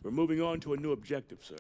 We're moving on to a new objective, sir.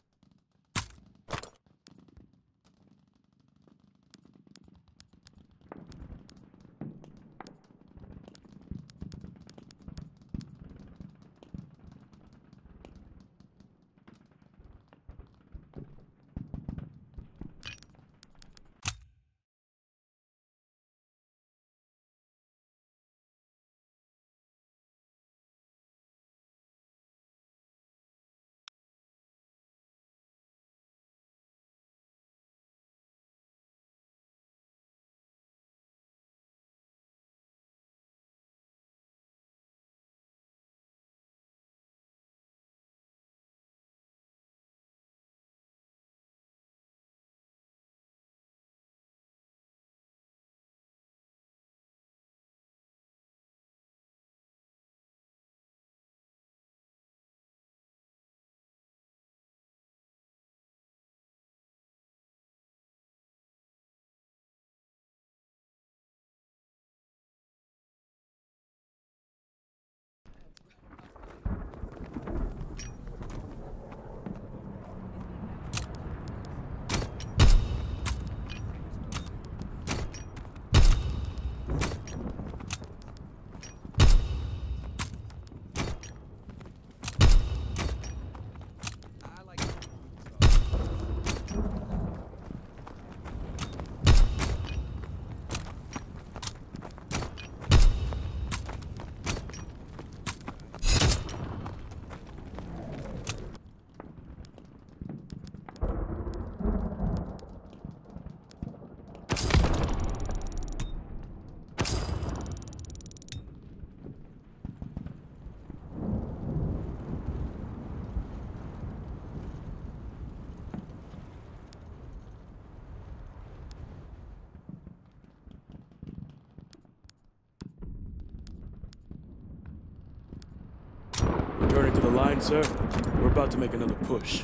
Returning to the line, sir. We're about to make another push.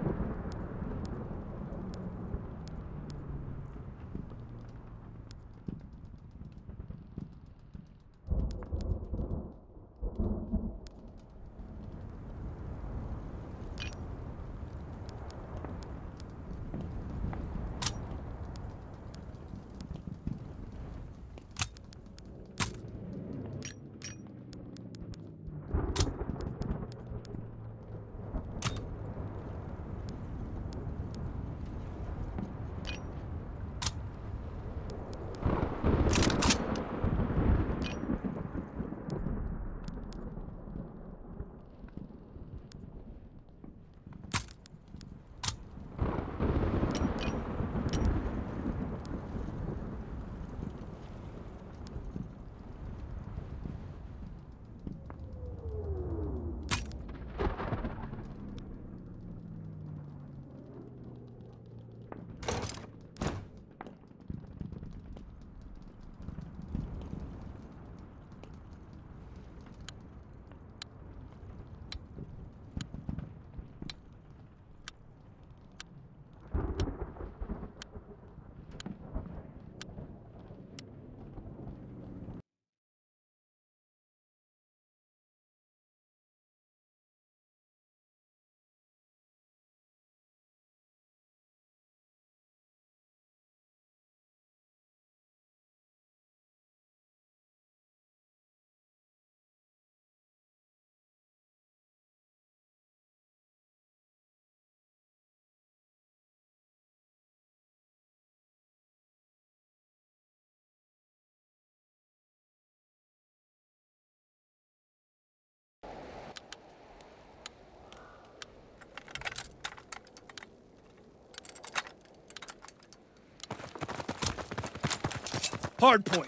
Hard point.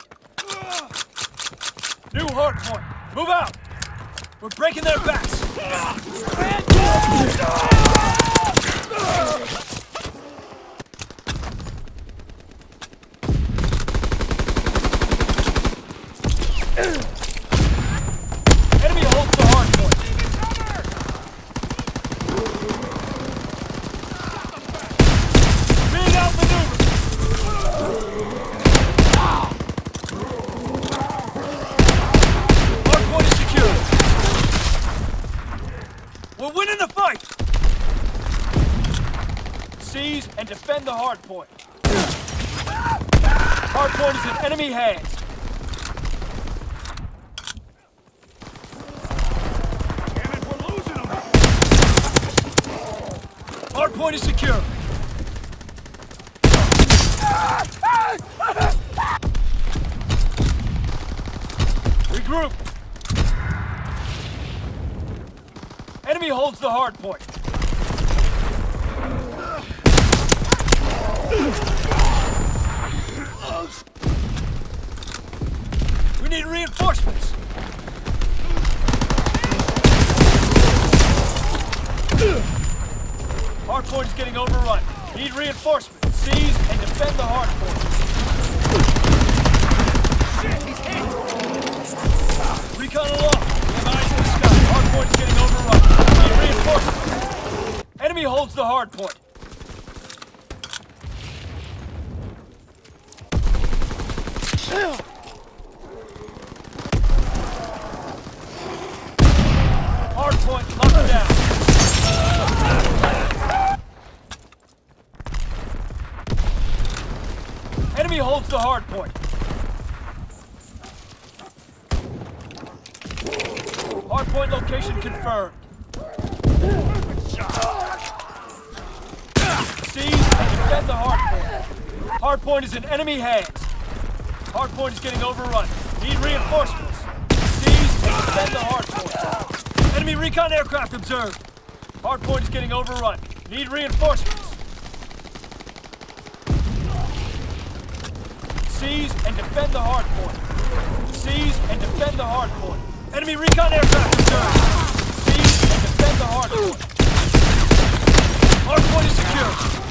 New hard point. Move out. We're breaking their backs. Enemy holds the hard point. Being outmaneuvered. Hard point is secured. We're winning the fight! Seize and defend the hard point. Hard point is in enemy hands. Damn it, we're losing them! Hard point is secure. Regroup. Enemy holds the hard point. We need reinforcements. Hard point is getting overrun. Need reinforcements. Seize and defend the hard point. Shit, he's hit! Recon aloft. We have eyes in the sky. Hard point is getting overrun. Need reinforcements. Enemy holds the hard point. Hard point locked down. Enemy holds the hard point. Hard point location confirmed. Seize and defend the hard point. Hard point is in enemy hands. Hard point is getting overrun. Need reinforcements. Seize and defend the hard point. Enemy recon aircraft observed. Hard point is getting overrun. Need reinforcements. Seize and defend the hard point. Seize and defend the hard point. Enemy recon aircraft observed. Seize and defend the hard point. Hard point is secure.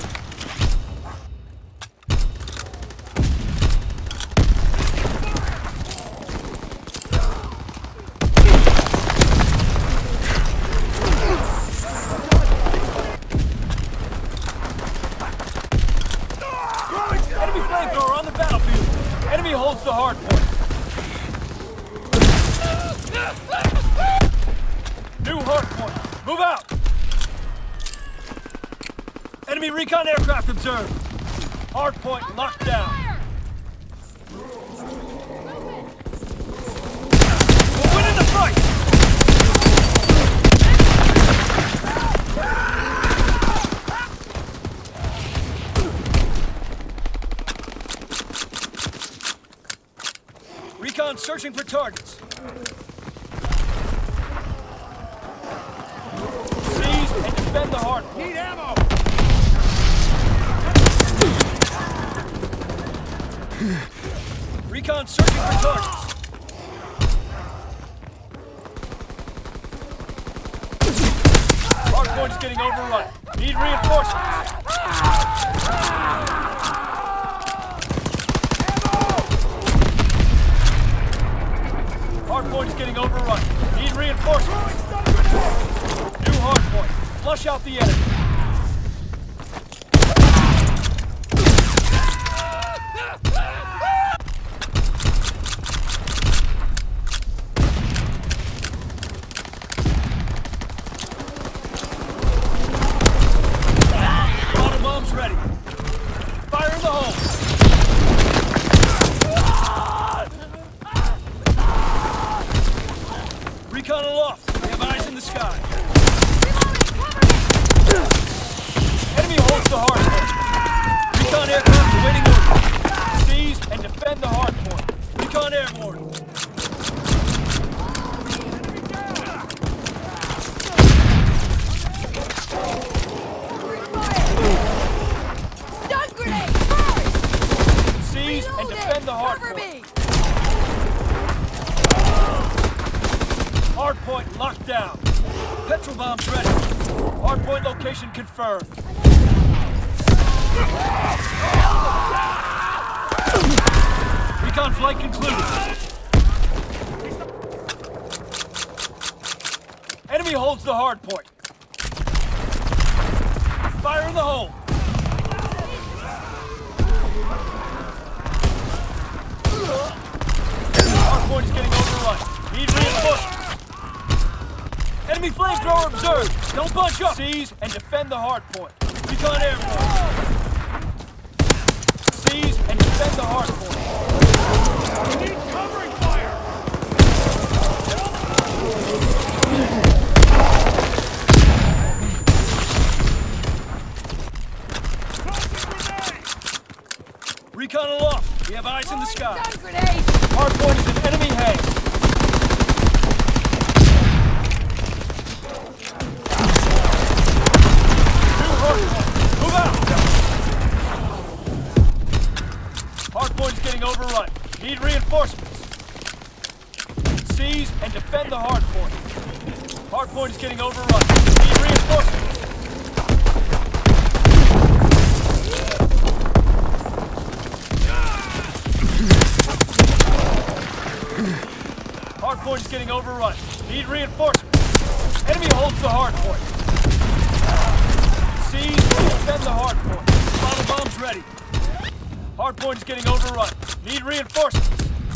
Enemy flamethrower on the battlefield. Enemy holds the hard point. New hard point. Move out. Enemy recon aircraft observed. Hard point locked down. We're winning the fight. Recon searching for targets. Seize and defend the hard point. Need ammo! Recon searching for targets. Hard point is getting overrun. Need reinforcements. Hard point is getting overrun. Need reinforcements. New hard point. Flush out the enemy. Auto bombs ready. Fire in the hole. Recon aloft. We have eyes in the sky. Enemy holds the hard point. Recon aircraft awaiting orders. Seize and defend the hard point. Recon airborne. Stun grenade! Fire! Seize and defend the hard Cover point. me! Hard point locked down. Petrol bombs ready. Hard point location confirmed. Recon flight concluded. Enemy holds the hard point. Fire in the hole. Hard point is getting overrun. Need reinforcements. Enemy flamethrower observed! Don't bunch up! Seize and defend the hard point. Recon airborne. Seize and defend the hard point. We need covering fire! Recon aloft. We have eyes in the sky. Stun grenade! Hard point is an enemy hang. Move out! Hardpoint is getting overrun. Need reinforcements. Seize and defend the hardpoint. Hardpoint is getting overrun. Need reinforcements. Hardpoint is getting overrun. Need reinforcements. Enemy holds the hardpoint. Seize and defend the hardpoint. Final bombs ready. Hardpoint is getting overrun. Need reinforcements.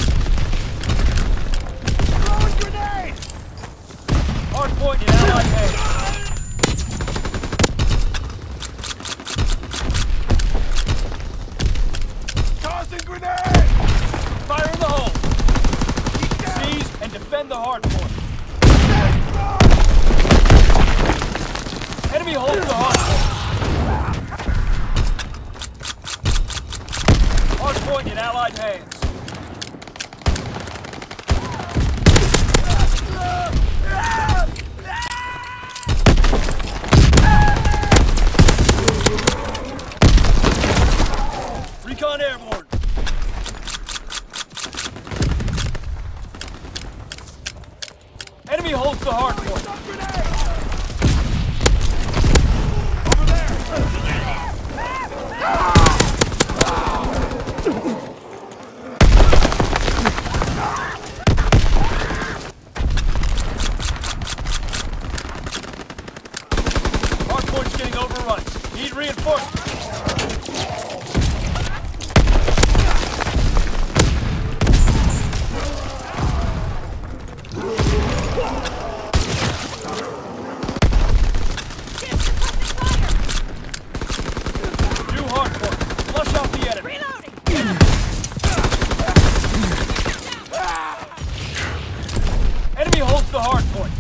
Throwing grenade! Hardpoint in allied hands. Tossing grenade! Fire in the hole. Seize and defend the hardpoint. Enemy holds the hardpoint. Hardpoint in allied hands. Recon airborne. Enemy holds the hardpoint. Over there! Hardpoint is getting overrun. Need reinforcements. New hardpoint. Flush out the enemy. Reloading! Enemy holds the hardpoint.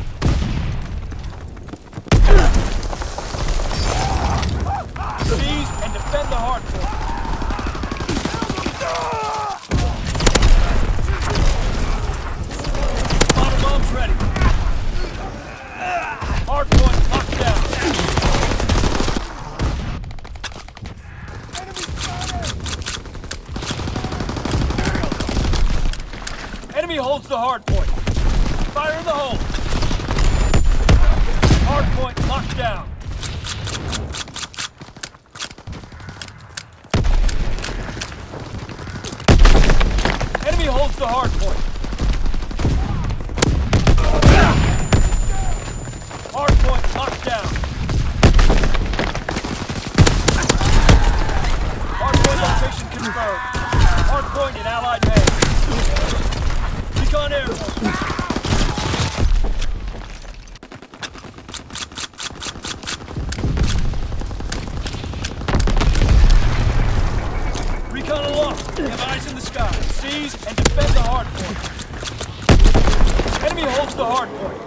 Seize and defend the hardpoint. Bottom bombs ready. Hardpoint locked down. Enemy holds the hardpoint. Fire in the hole. Hardpoint locked down. Enemy holds the hardpoint. Hardpoint locked down. Hardpoint location confirmed. Hardpoint in allied hands. Recon airborne. Recon aloft. We have eyes in the sky. Seize and defend the hardpoint. Enemy holds the hardpoint.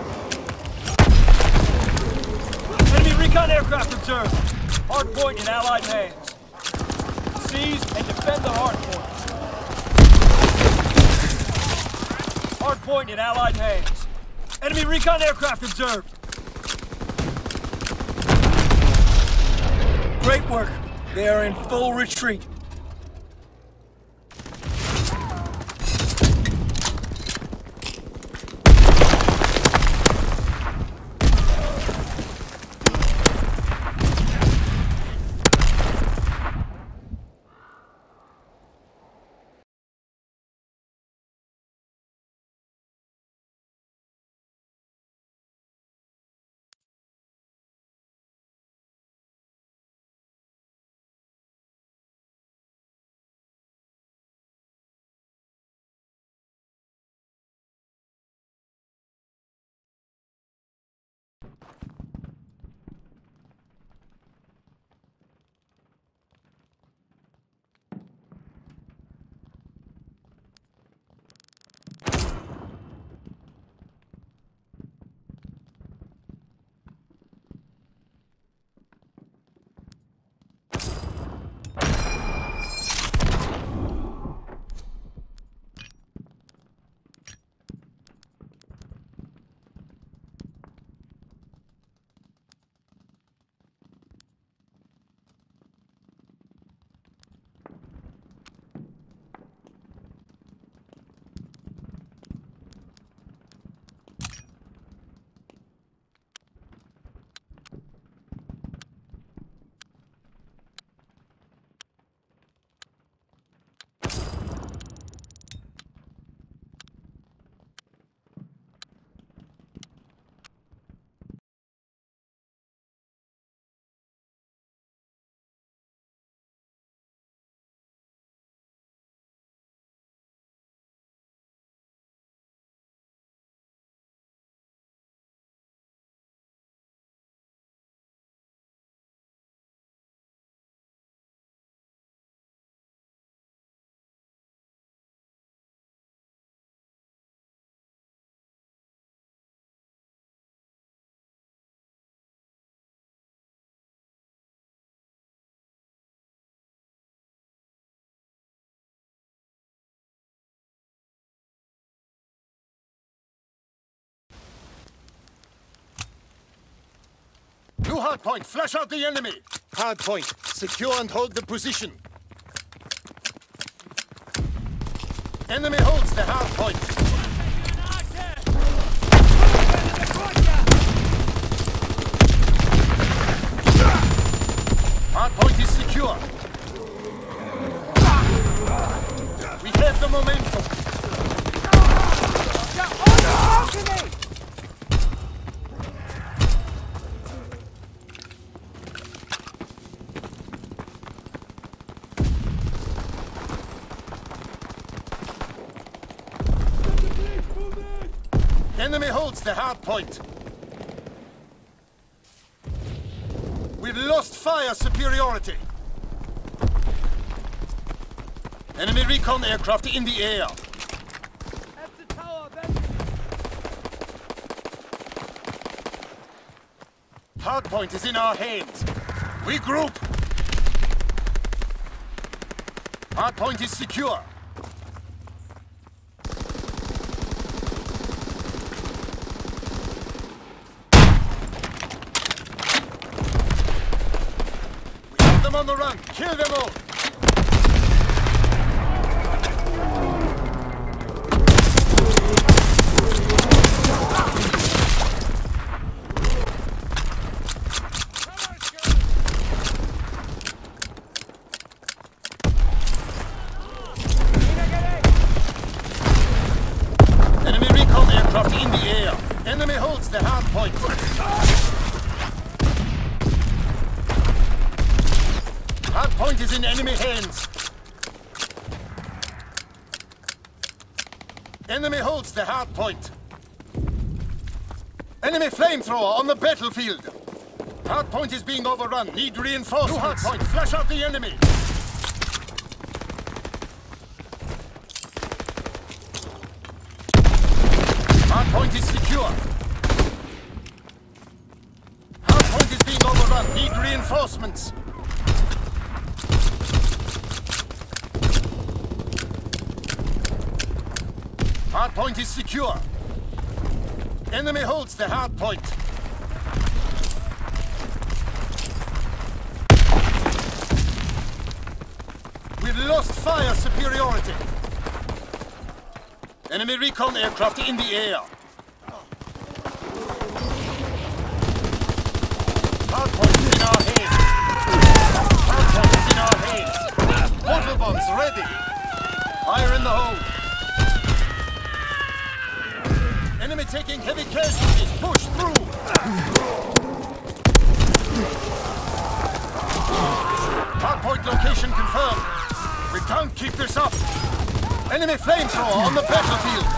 Enemy recon aircraft observed. Hardpoint in allied hands. Seize and defend the hardpoint. Hardpoint in allied hands. Enemy recon aircraft observed. Great work. They are in full retreat. To hard point, flush out the enemy. Hard point, secure and hold the position. Enemy holds the hard point. Hard point is secure. We have the momentum. Enemy holds the hard point. We've lost fire superiority. Enemy recon aircraft in the air. That's the tower, Hard point is in our hands. We group. Hard point is secure. On the run! Kill them all! Enemy recon aircraft in the air. Enemy holds the hard point. Hard point is in enemy hands. Enemy holds the hard point. Enemy flamethrower on the battlefield. Hard point is being overrun. Need reinforcements. Hard point. Flush out the enemy. Hard point is secure. Hard point is being overrun. Need reinforcements. Hard point is secure. Enemy holds the hard point. We've lost fire superiority. Enemy recon aircraft in the air. Hard point is in our hands. Hard point is in our hands. Mortar bombs ready. Fire in the hole. Enemy taking heavy casualties. Push through. Hardpoint location confirmed. We can't keep this up. Enemy flamethrower on the battlefield.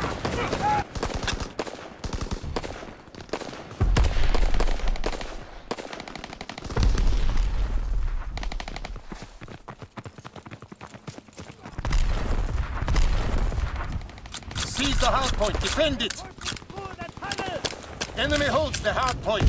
Seize the hard point. Defend it. Enemy holds the hard point.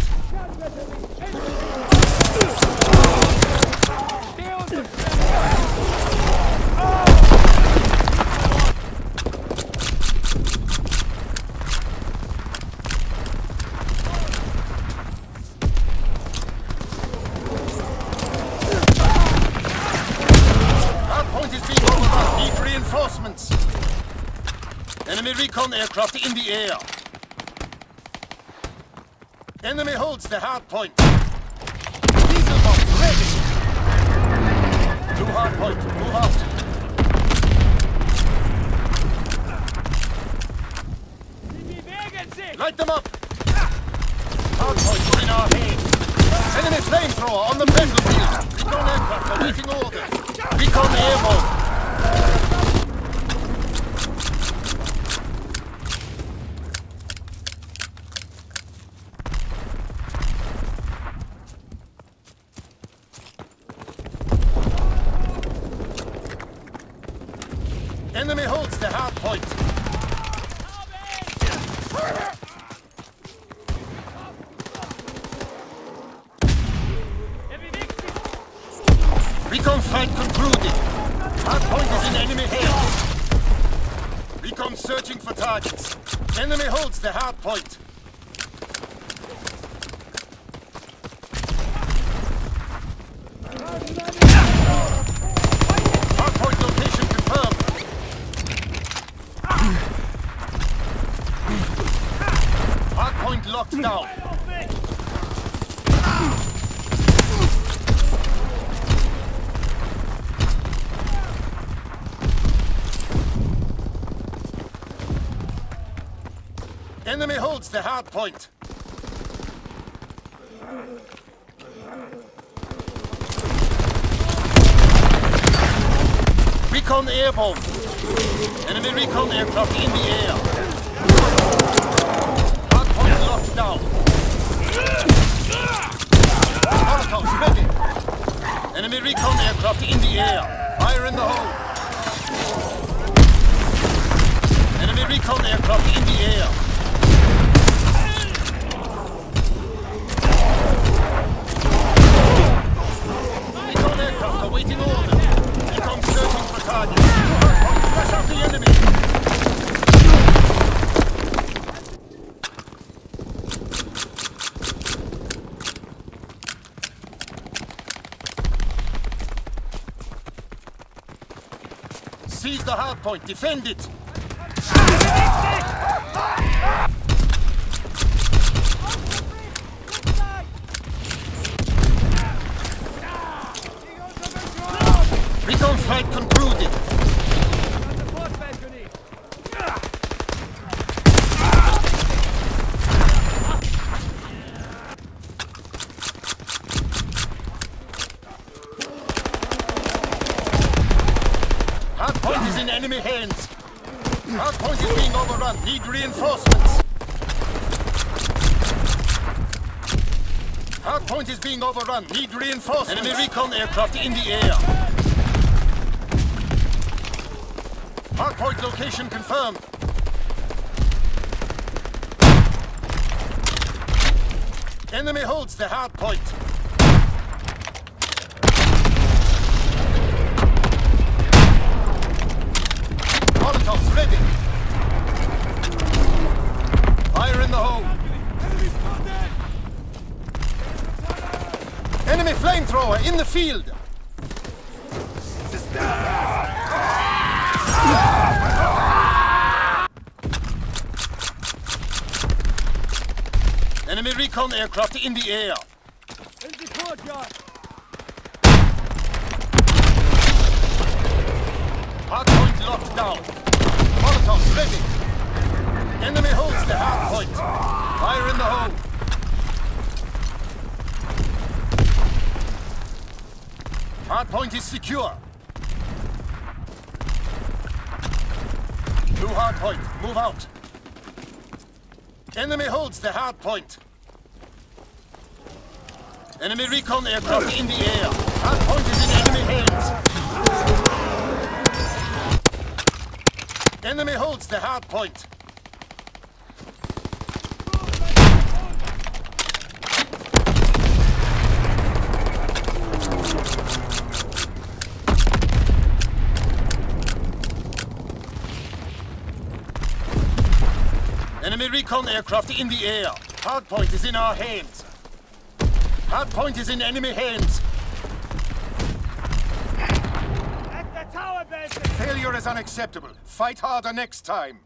Hard point is being overrun. Need reinforcements. Enemy recon aircraft in the air. Enemy holds the hard point. Diesel bombs ready. To hard point. Move out. Light them up. Hard point in our hands. Enemy flamethrower on the battlefield. Recon aircraft awaiting orders. Recon airborne. Enemy holds the hard point. Recon fight concluded. Hard point is in enemy hands. Recon searching for targets. Enemy holds the hard point. Hardpoint locked down. Enemy holds the hardpoint. Recon airborne. Enemy recon aircraft in the air. Hardpoint locked down. Molotovs ready. Enemy recon aircraft in the air. Fire in the hole. Enemy recon aircraft in the air. Recon aircraft awaiting orders. Recon searching for targets. Flash out the enemy. Seize the hardpoint. Defend it. Recon flight concluded. Hardpoint is in enemy hands. Hardpoint is being overrun. Need reinforcements. Hardpoint is being overrun. Need reinforcements. Enemy recon aircraft in the air. Hardpoint location confirmed. Enemy holds the hardpoint. Molotovs ready. Fire in the hole. Enemy flamethrower in the field. Enemy recon aircraft in the air. Hardpoint locked down. Molotovs ready. Enemy holds the hardpoint. Fire in the hole. Hardpoint is secure. Blue hardpoint, move out. Enemy holds the hardpoint. Enemy recon aircraft in the air. Hardpoint is in enemy hands. Enemy holds the hardpoint. Enemy recon aircraft in the air. Hardpoint is in our hands. Hardpoint is in enemy hands. At the tower base! Failure is unacceptable. Fight harder next time.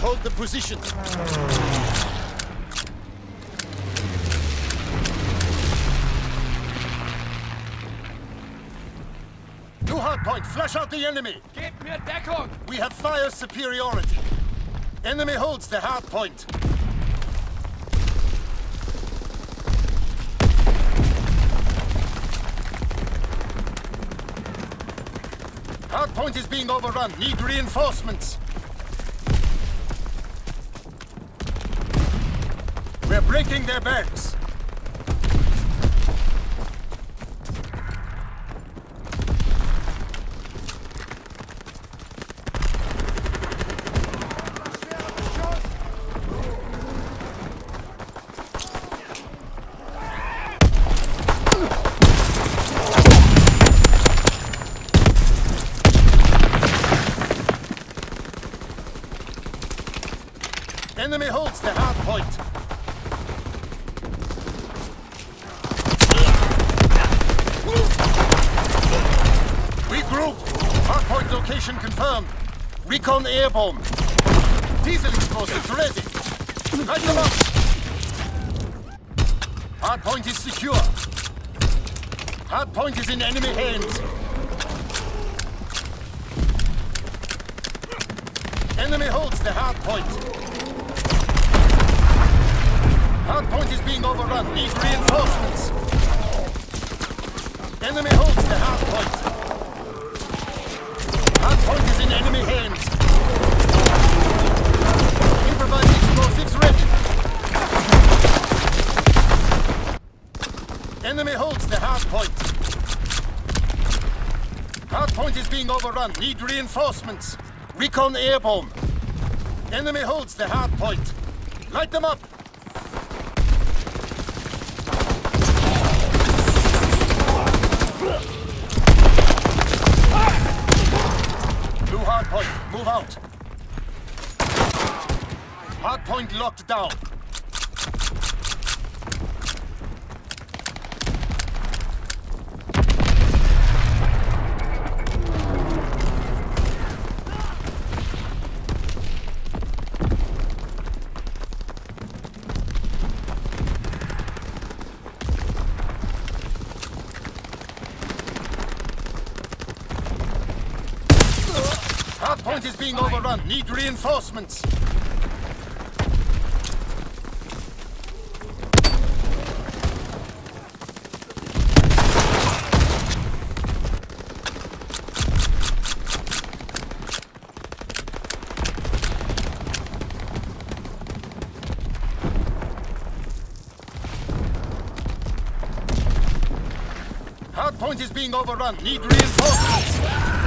hold the position. To hardpoint, flush out the enemy. Gebt mir Deckung! We have fire superiority. Enemy holds the hardpoint. Hardpoint is being overrun. Need reinforcements. We're breaking their backs. Enemy holds the hard point. Regroup. Hard point location confirmed. Recon airborne. Diesel explosives ready. Light them up. Hard point is secure. Hard point is in enemy hands. Enemy holds the hard point. Hardpoint is being overrun. Need reinforcements. Enemy holds the hardpoint. Hardpoint is in enemy hands. Improvised explosives ready. Enemy holds the hardpoint. Hardpoint is being overrun. Need reinforcements. Recon airborne. Enemy holds the hardpoint. Light them up. Blue hardpoint, move out. Hardpoint locked down. Hardpoint is being overrun. Need reinforcements. Hardpoint is being overrun. Need reinforcements.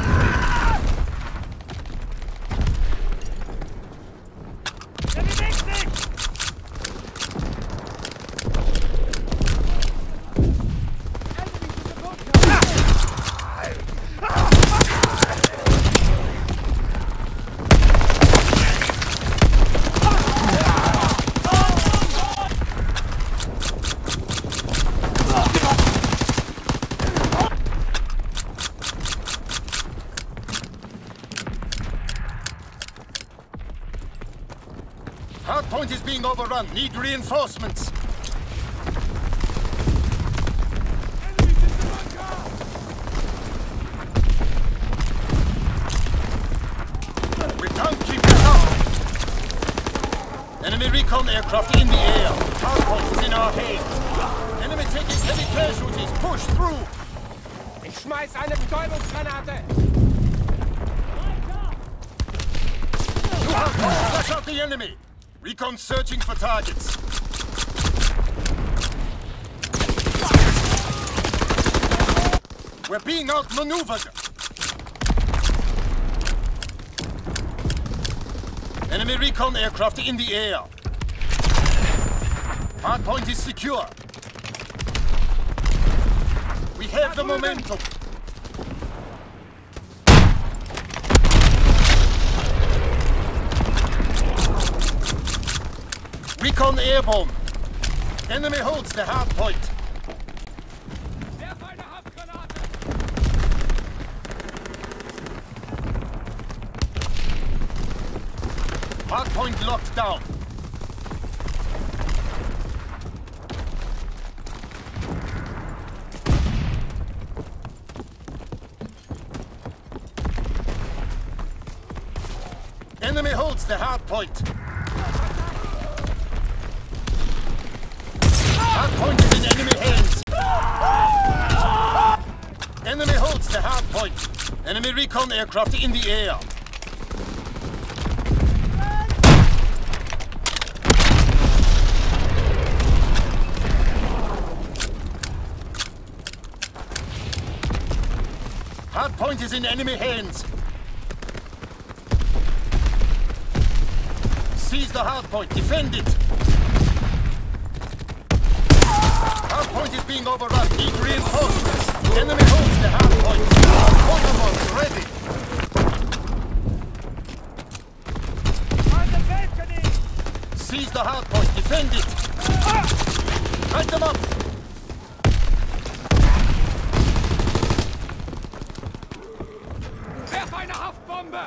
Hardpoint is being overrun. Need reinforcements. We're down. Keep this up. Enemy recon aircraft in the air. Hardpoint is in our hands. Enemy taking heavy casualties. Push through. Ich schmeiß eine Betäubungsgranate! Flash out the enemy. Recon searching for targets. We're being outmaneuvered. Enemy recon aircraft in the air. Hardpoint is secure. We have the momentum. Recon airborne. Enemy holds the hard point. Hard Hardpoint locked down. Enemy holds the hardpoint. Hardpoint is in enemy hands. Enemy holds the hardpoint. Enemy recon aircraft in the air. Hardpoint is in enemy hands. Seize the hardpoint. Defend it. Hardpoint is being overrun. Need reinforcements. Enemy holds the hardpoint. Waterbombs ready. On the balcony! Seize the hardpoint. Defend it. Light them up. Werf eine Haftbombe!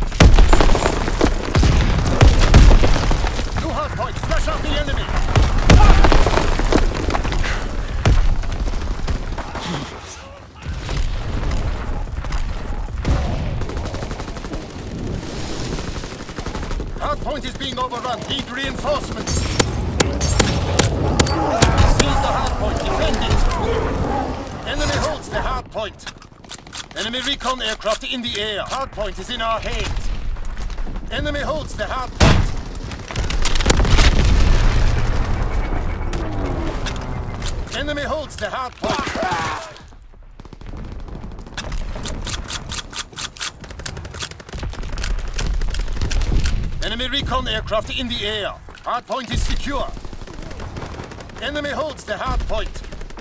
New hardpoint. Flash out the enemy. Hardpoint is being overrun. Need reinforcements. Seize the hardpoint. Defend it. Enemy holds the hardpoint. Enemy recon aircraft in the air. Hardpoint is in our hands. Enemy holds the hardpoint. Enemy holds the hardpoint. Enemy recon aircraft in the air. Hardpoint is secure. Enemy holds the hardpoint.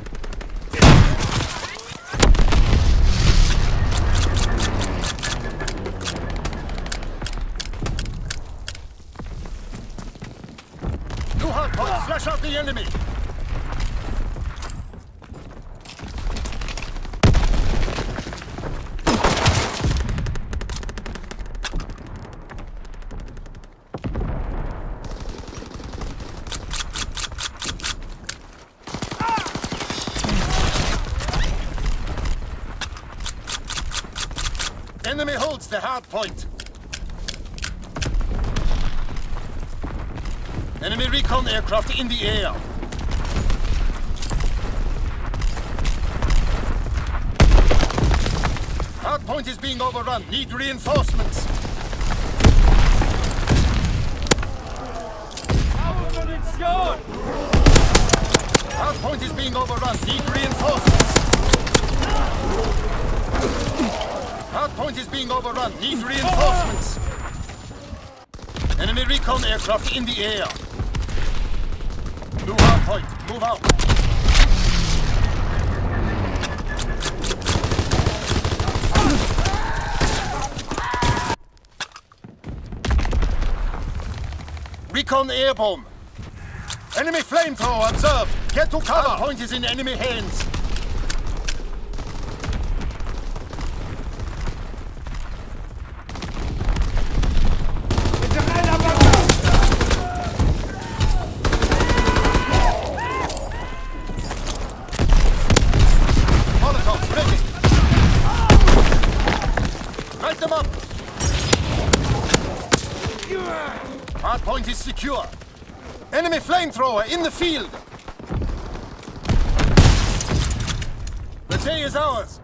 New hardpoint. Flash out the enemy. Enemy holds the hardpoint. Enemy recon aircraft in the air. Hardpoint is being overrun. Need reinforcements. Munition! Hardpoint is being overrun. Need reinforcements. Hardpoint is being overrun. Need reinforcements. Enemy recon aircraft in the air. New hardpoint. Move out. Recon airborne. Enemy flamethrower observed. Get to cover. Hardpoint is in enemy hands. Molotovs ready. Light them up. Hardpoint is secure. Enemy flamethrower in the field. The day is ours.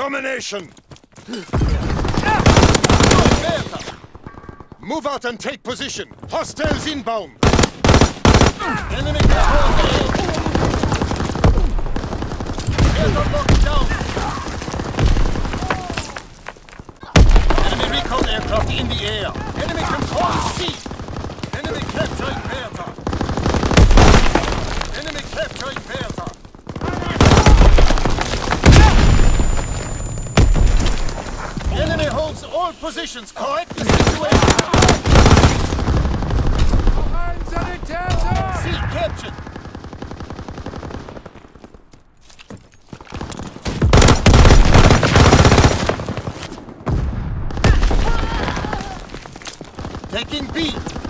Domination! Move out and take position. Hostiles inbound. Enemy control the air. Bertha locked down. Enemy recon aircraft in the air. Enemy control C. Enemy capturing Bertha. Enemy capturing Bertha. Enemy holds all positions. Correct the situation. C captured. Taking B.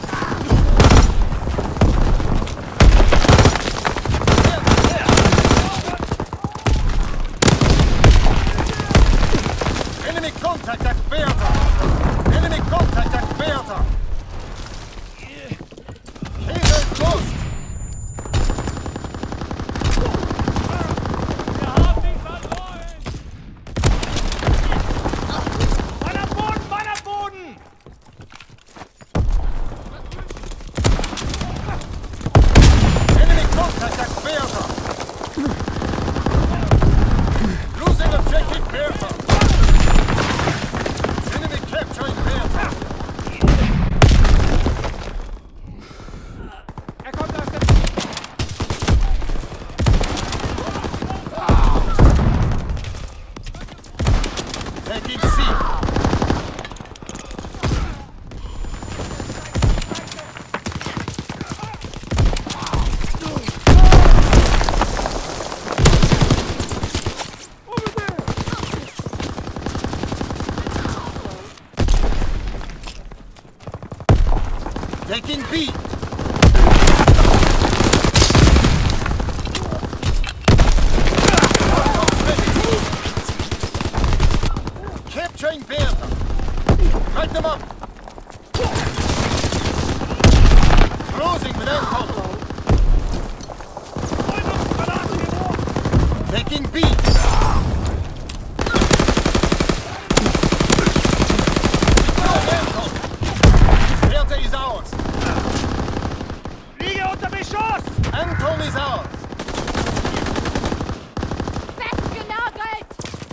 Enemy contact at Bertha. Enemy contact at Bertha. Kaiser close. Enemy contact at Bertha. Losing objective Bertha. Enemy capturing Bertha. kommt aus der... Taking C. Taking B. Capturing Bertha. Light them up. Closing without cover. Taking B. Bertha is ours. Liege unter Beschuss! Anton is ours. Festgenagelt!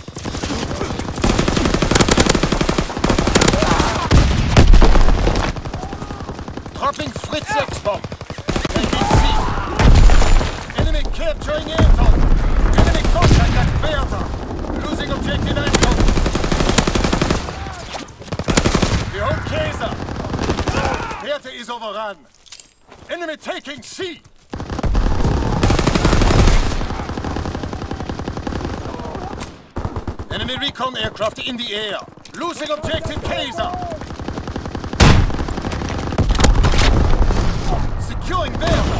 Dropping Fritz X-bomb. Taking C. Enemy capturing Anton. Enemy contact at Bertha. Losing objective Anton. We hold Kaiser. Bertha is overrun. Enemy taking C. Enemy recon aircraft in the air. Losing objective Kaiser. Securing Bertha.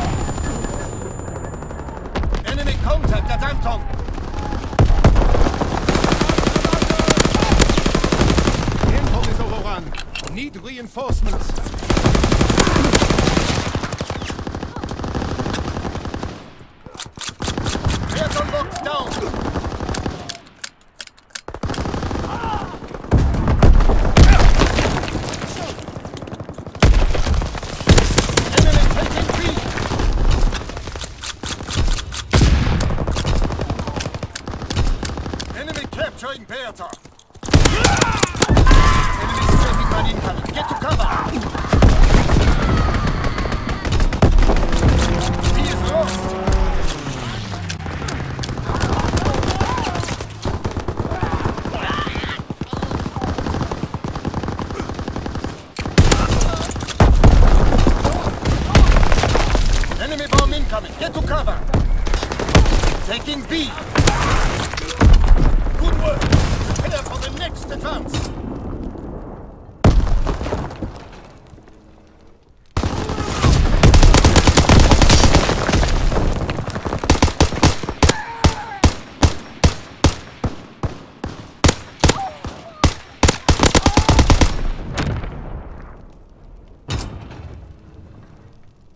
Enemy contact at Anton. Anton is overrun. Need reinforcements. Bertha locked down. Enemy taking B. Enemy capturing Bertha. Enemy strafing man incoming. Get to cover. He is lost. Enemy bomb incoming. Get to cover. Taking B. Good work. Prepare for the next advance.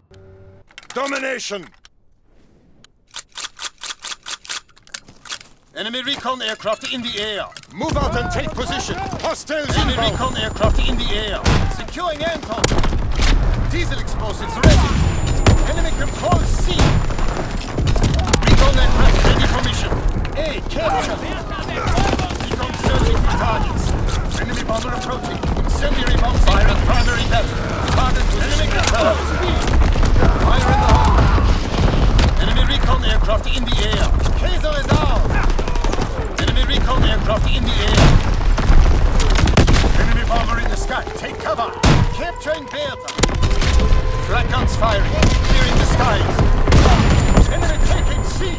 Domination! Enemy recon aircraft in the air. Move out and take position. Hostiles inbound. Enemy recon aircraft in the air. Securing Anton. Diesel explosives ready. Enemy control C. Recon aircraft ready for mission. A, capture. Recon searching for targets. Enemy bomber approaching. Incendiary bombs firing primary battle. Target enemy control. Fire in the hole. Enemy recon aircraft in the air. Kaiser is out. Enemy recon aircraft in the air. Enemy bomber in the sky. Take cover. Capturing Bertha. Flak guns firing. Clearing the skies. Enemy taking C.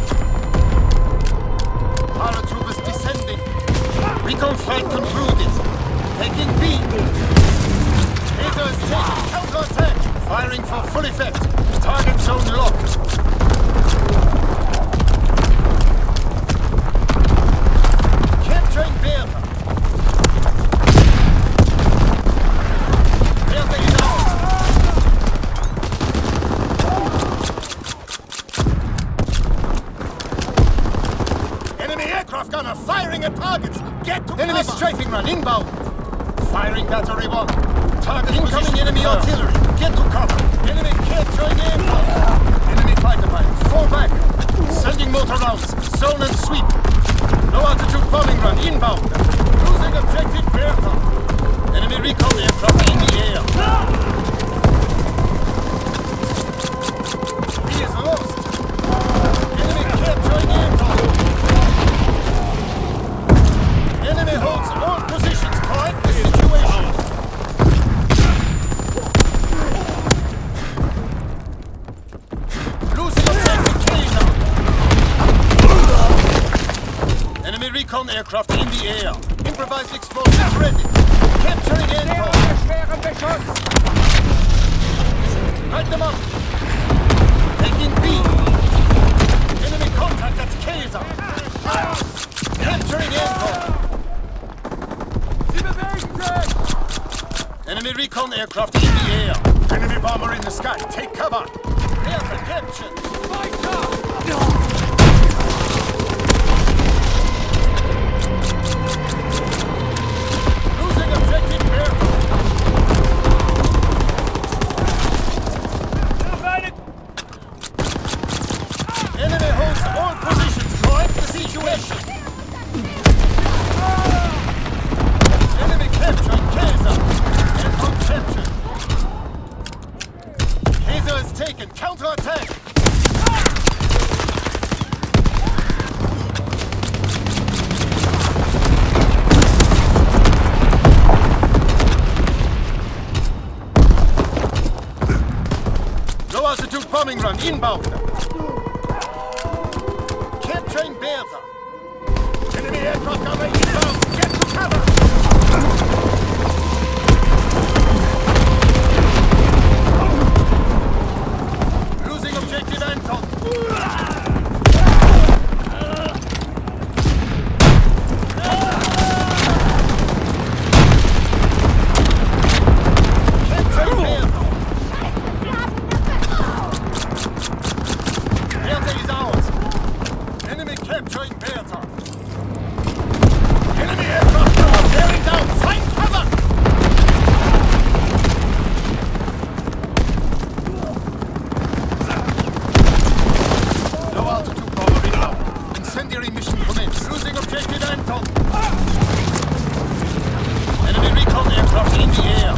Paratroopers descending. Recon flight concluded. Taking B. Kaiser is taking counter-attack. Firing for full effect. Target zone locked. Capturing Bertha. Bertha is out. Enemy aircraft gunner firing at targets. Get to enemy cover. Strafing run inbound. Firing battery 1. Target incoming enemy artillery. Get to cover. Enemy capturing aircraft. Enemy fighter pilots. Fall back. Sending motor rounds. Zone and sweep. Low altitude bombing run inbound. Losing objective Bertha. Enemy recon aircraft in the air. He is lost. Enemy capturing aircraft. Enemy holds all positions. Correct the situation. Losing objective Kaiser. Enemy recon aircraft in the air. Improvised explosives ready. Capturing aircraft. Light them up. Taking B. Enemy contact at Kaiser. Capturing aircraft. Enemy recon aircraft in the air. Enemy bomber in the sky. Take cover. Bertha captured. Losing objective Bertha. Enemy holds all positions. Correct the situation. Enemy capturing Kaiser. Aircraft captured. Kaiser is taken. Counter-attack. Low altitude bombing run inbound. Capturing Bertha. Enemy aircraft gunner inbound. Get to cover. Losing objective Anton. Capturing Bertha. Bertha is ours. Enemy capturing Bertha. Enemy aircraft gunner bearing down. Find cover. Low altitude bomber inbound. Incendiary mission commenced. Losing objective Anton. Enemy recon aircraft in the air.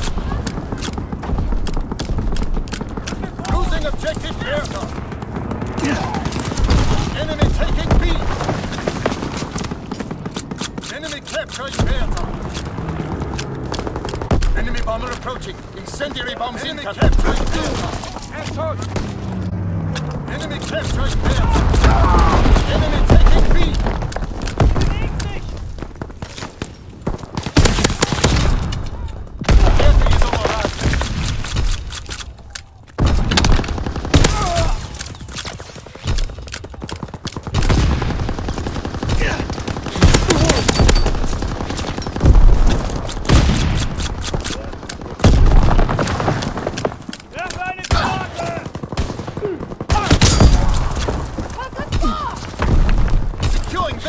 Losing objective Bertha. Enemy taking B. Enemy capturing Bertha. Enemy bomber approaching. Incendiary bombs in. Enemy capturing Bertha. Enemy capturing Bertha. Enemy taking B. Bertha is overrun. Securing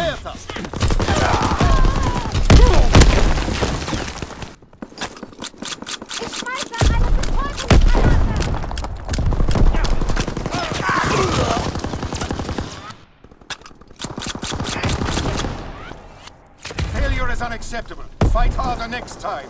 acceptable. Fight harder next time.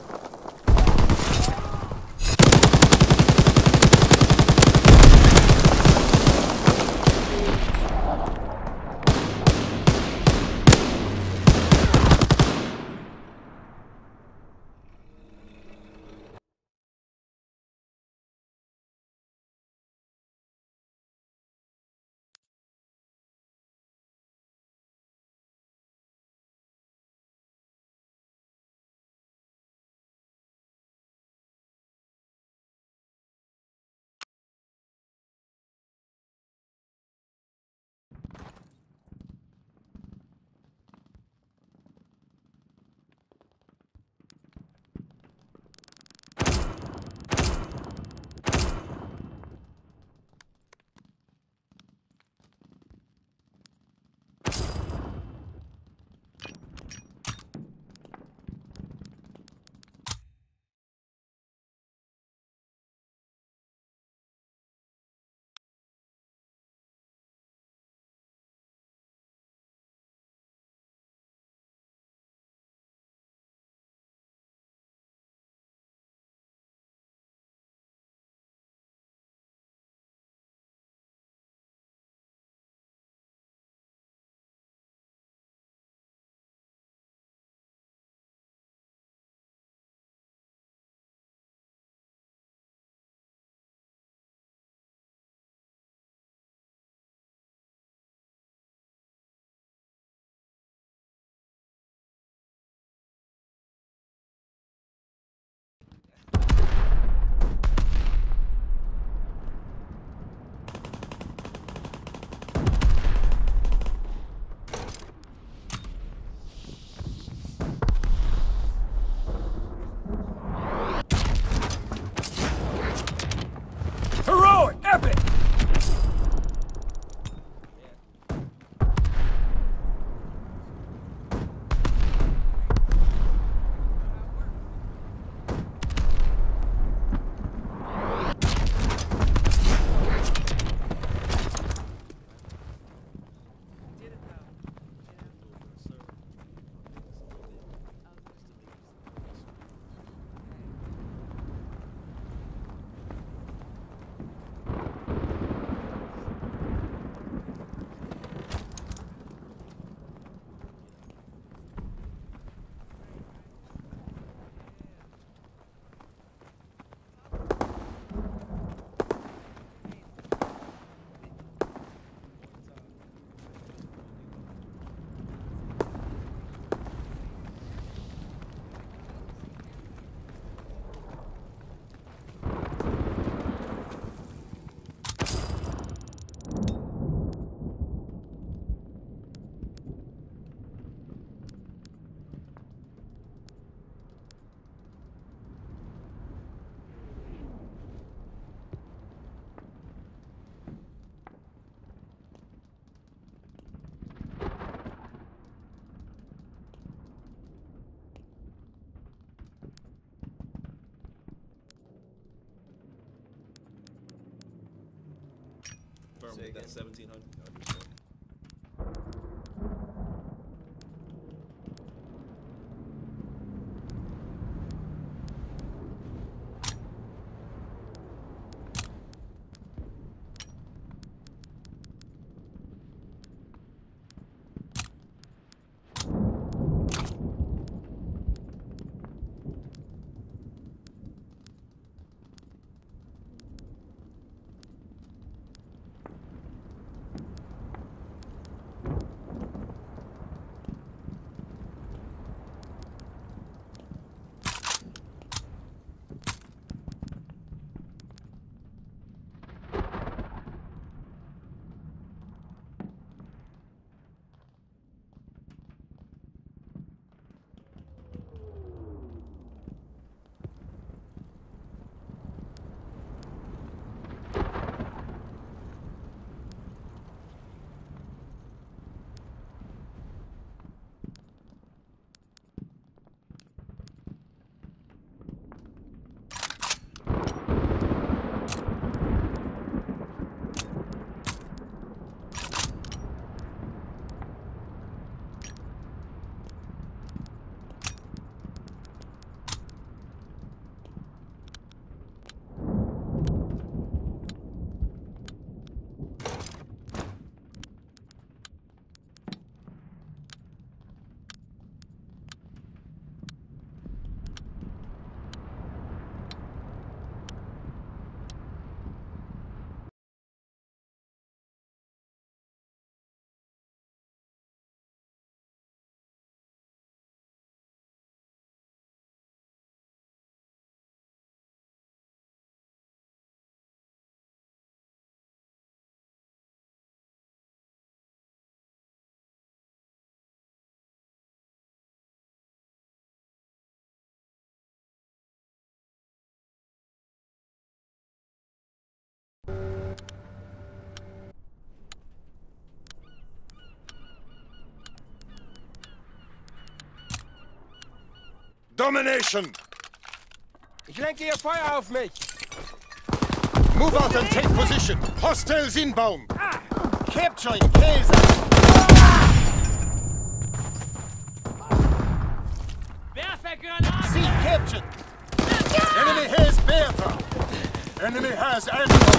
Heroic! Epic! That's 1700. Domination! Ich lenke Ihr Feuer auf mich! Move out and take position! Hostiles inbound! Capturing Kaiser! See, captured! Enemy has Bertha! Enemy has Anton!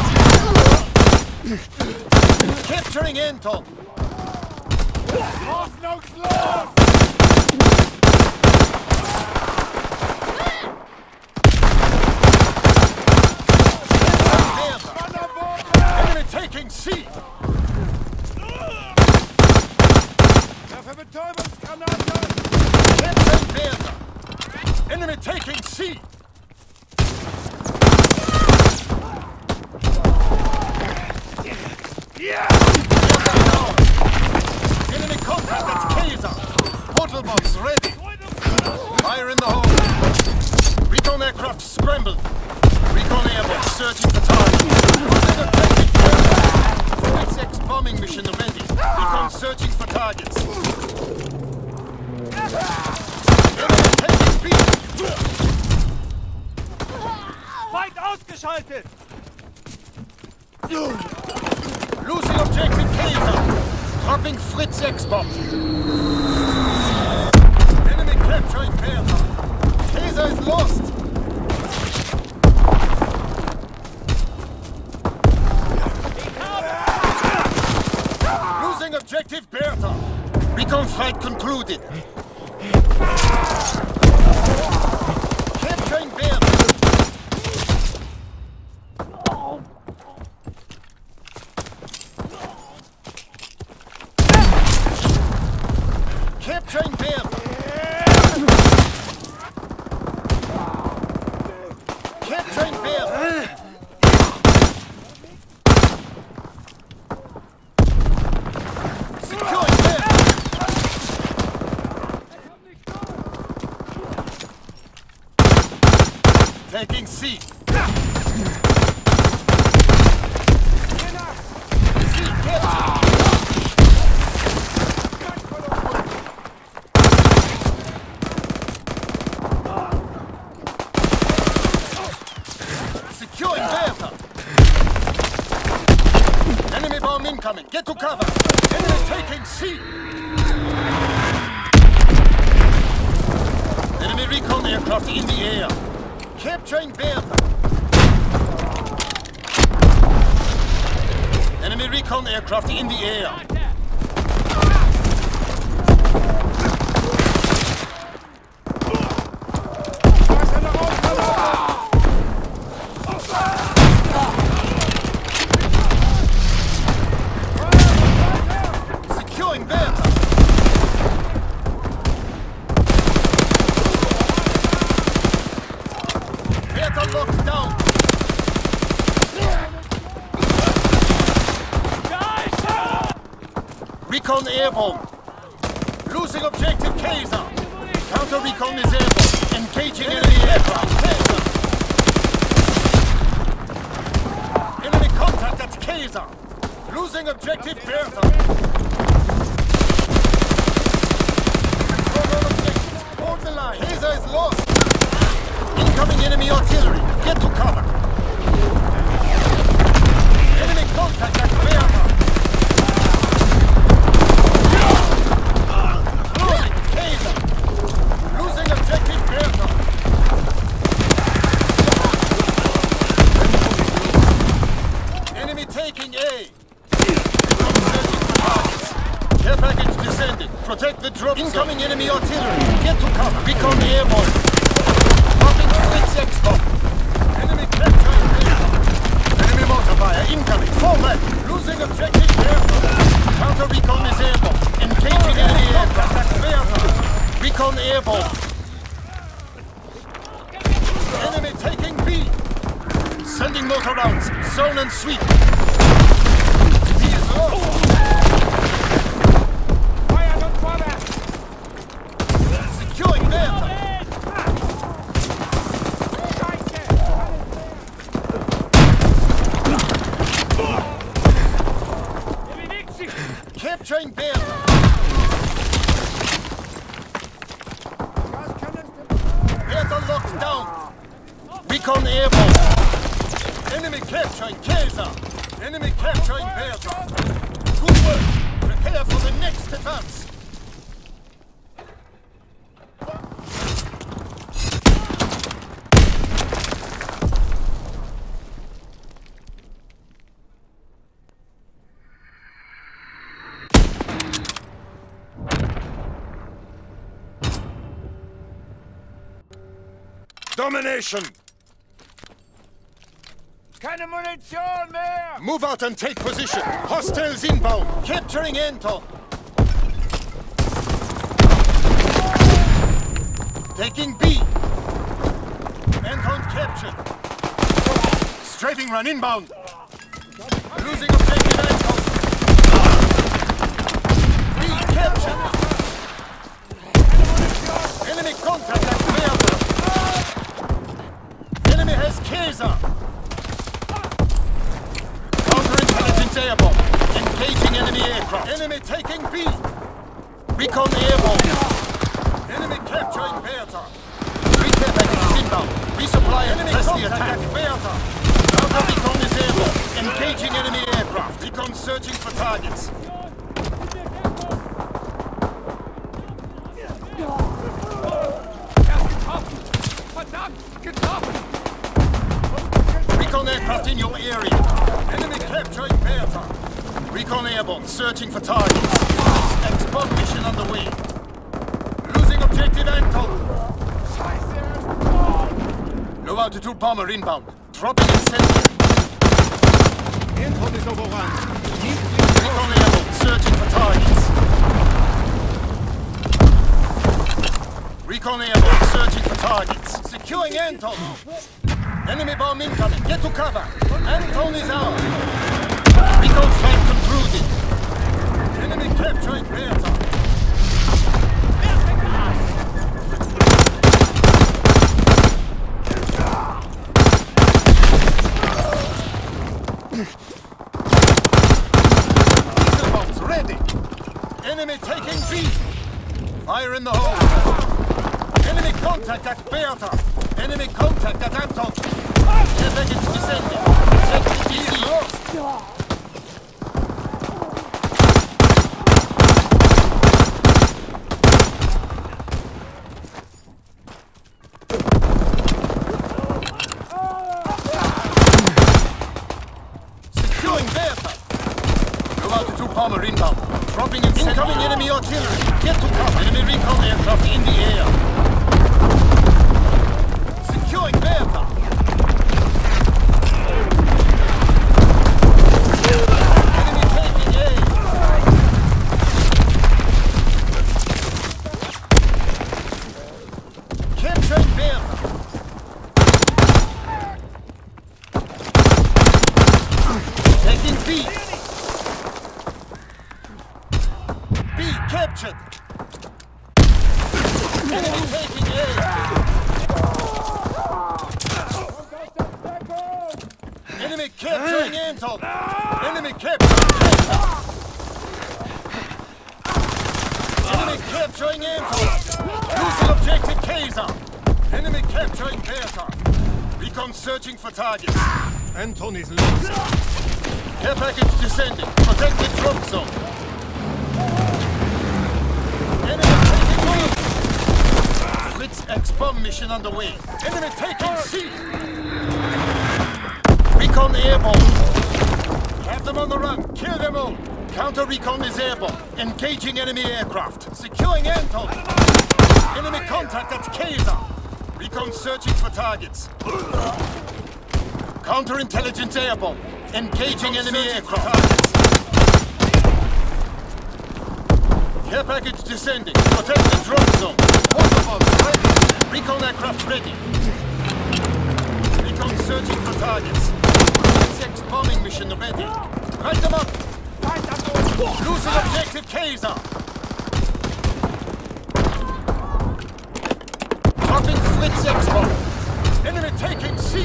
Capturing Anton! Hoffnungslos! Los! Enemy taking C! Werfe Betäubungsgranate! Capturing Bertha! Enemy taking C! Enemy contact at Kaiser! Portal bombs ready! Fire in the hole! Recon aircraft scrambled! Recon airborne searching for target! X bombing mission ready! Recon searching for targets! Enemy taking B! Feind ausgeschaltet! Losing objective Kaiser! Dropping Fritz X-bomb! Enemy capturing Bertha! Kaiser is lost! Losing objective Bertha! Recon fight concluded! Capturing Bertha! Capturing Bertha! Capturing Bertha! Securing Bertha! Taking C! C captured! Securing Bertha! Enemy bomb incoming! Get to cover! Enemy taking C! Enemy recon aircraft in the air! Capturing Bertha! Enemy recon aircraft in the air! Securing Bertha! Bertha locked down! Recon airborne! Losing objective Kaiser! Counter recon is airborne! Engaging enemy aircraft! Kaiser! Enemy contact at Kaiser! Losing objective Bertha! Control all objectives! Hold the line! Kaiser is lost! Incoming enemy artillery! Get to cover! Enemy contact at Bertha! Losing Kaiser! Losing objective Bertha! Enemy taking A! Care package descending. Protect the drop. Incoming enemy artillery. Get to cover. Recon airborne. Popping Fritz X-bomb. Enemy capturing Bertha. Enemy mortar fire incoming. Fall back. Losing objective Bertha. Counter recon is airborne. Engaging enemy aircraft. That's Bertha. Recon airborne. Enemy taking B. Sending mortar rounds. Zone and sweep. He is lost. Securing Bertha! Capturing Bertha! down. Recon airborne. Enemy capturing Kaiser. Enemy capturing Bertha. Good work. Prepare for the next advance. Domination! Keine Munition mehr! Move out and take position. Hostiles inbound. Capturing Anton. Taking B. Anton captured. Strafing run inbound. Losing objective Anton. B captured. Enemy contact at Bertha. Enemy has Kaiser. Counterintelligence airborne. Engaging enemy aircraft. Enemy taking B. Recon airborne. Enemy capturing Bertha. Recon packages inbound. Resupply enemy press the attack. Bertha. Counter recon is airborne. Engaging enemy aircraft. Recon searching for targets. Recon aircraft in your area. Enemy capturing Bertha. Recon airborne, searching for targets. Export mission underway. Losing objective Anton. Low altitude bomber inbound. Dropping incendiary. Anton is overrun. Recon airborne, searching for targets. Recon airborne, searching for targets. Securing Anton. Enemy bomb incoming. Get to cover. Anton is ours. Recon flank concluded. Enemy capturing Bertha. Missile bombs ready. Enemy taking B. Fire in the hole. Enemy contact at Bertha. Enemy contact at Anton. Air package descending. Take the DC. Securing Bertha. Low altitude bomber inbound. Dropping incoming enemy artillery. Get to cover. Enemy recon aircraft in the air. Securing Bertha. Enemy taking A. Capturing Bertha. Taking B. B captured. Enemy taking A. Enemy capturing Anton! Enemy capturing Kaiser! Enemy capturing Anton! Losing objective Kaiser! Enemy capturing Bertha! Recon searching for targets. Anton is lost. Care package descending. Protected drop zone. Enemy taking lead! Blitz X-bomb mission underway. Enemy taking C! Recon airborne. Have them on the run. Kill them all. Counter recon is airborne. Engaging enemy aircraft. Securing Anton. Enemy contact at Kaiser. Recon searching for targets. Counterintelligence airborne. Engaging enemy aircraft. Care package descending. Protect the drop zone. Water bombs ready. Recon aircraft ready. Recon searching for targets. X bombing mission ready. Light them up. Losing objective Kaiser. Dropping Flitz X-bomb. Enemy taking C.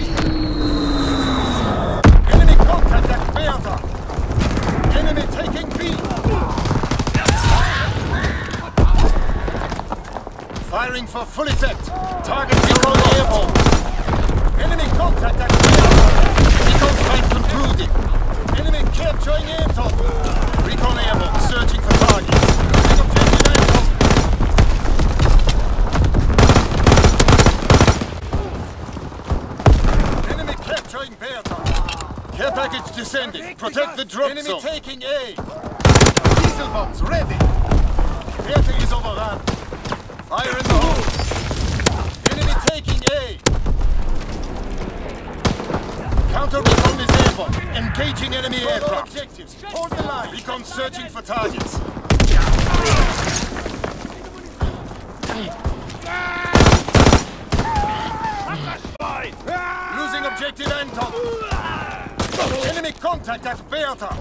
Enemy contact at Bertha. Enemy taking B. Firing for full effect. Target recon airborne. Enemy contact at Bertha. Recon fight concluded. Enemy capturing Anton. Recon airborne. Searching for targets. Losing objective Anton. Enemy capturing Bertha. Care package descending. Protect the drop zone. Enemy taking A. Diesel bombs ready. Bertha is overrun. Fire in the hole. Enemy taking A. Counter recon is airborne. Engaging enemy aircraft. Objectives. Hold the line. Recon searching for targets. Losing objective Anton. Enemy contact at Bertha.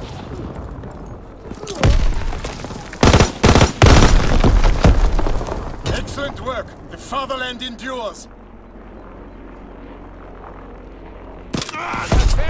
Excellent work. The fatherland endures. That's